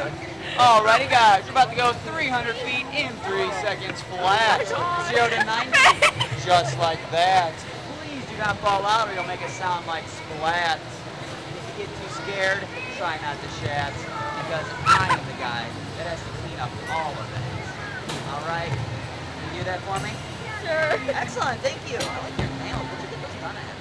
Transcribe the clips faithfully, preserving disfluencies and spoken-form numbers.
Alrighty guys, we're about to go three hundred feet in three seconds flat. zero to ninety, just like that. Please do not fall out or you'll make it sound like splat. If you get too scared, try not to chat, because I am the guy that has to clean up all of it. Alright, can you do that for me? Sure. Excellent, thank you. I like your nails. Where'd you get those done at?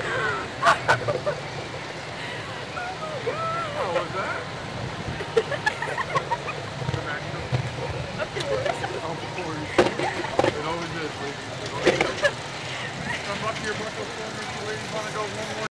What was that?